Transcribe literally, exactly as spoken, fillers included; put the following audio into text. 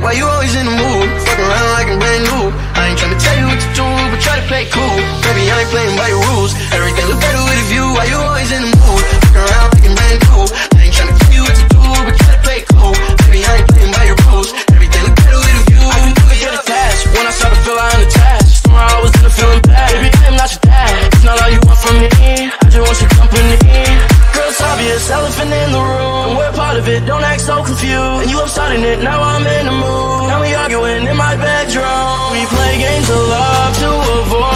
why you always in the mood? Fuck around like I'm brand new. I ain't tryna tell you what to do, but try to play cool. Baby, I ain't playing by your rules. Everything look better with a view. Why you always in the mood? Fuck around like I'm brand new. I ain't tryna tell you what to do, but try to play cool. Baby, I ain't playing by your rules. Everything look better with a view. I can do it, get attached. When I start to feel I'm unattached, somewhere I was in the feeling bad. Baby, I am not your dad. It's not all you want from me. I just want your company. Girl, it's obvious, elephant in the room. We're part of it, don't act so confused. And you up starting it, now I'm in the mood. Now we arguing in my bedroom. We play games of love to avoid